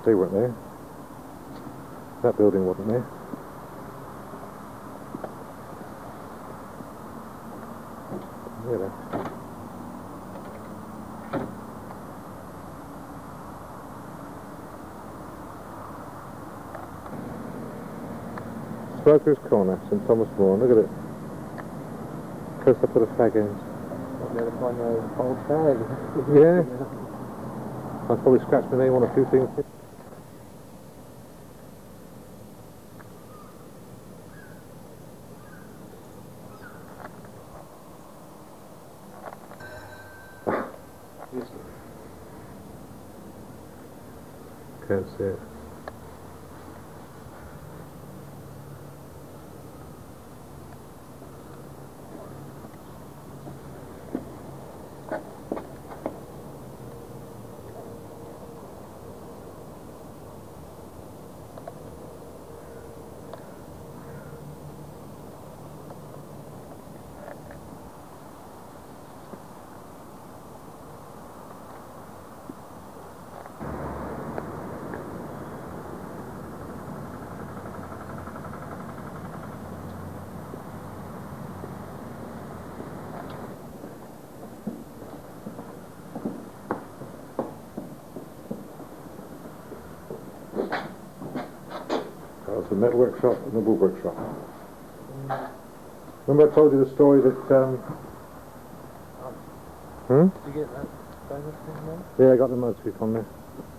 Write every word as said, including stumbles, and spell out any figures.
They weren't there. That building wasn't there. Yeah, there. Smoker's Corner, St Thomas More. Look at it. Close up to the fag ends. They're on the old fag. Yeah. I'll probably scratch my name on a few things. Can't see it. The metal workshop and the wood workshop. Remember I told you the story that um hmm? Did you get that bonus thing there? Yeah, I got the motor on there.